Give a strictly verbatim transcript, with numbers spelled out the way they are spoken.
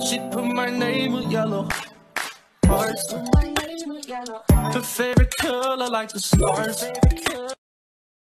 She put my name with yellow hearts. Her favorite color like the stars.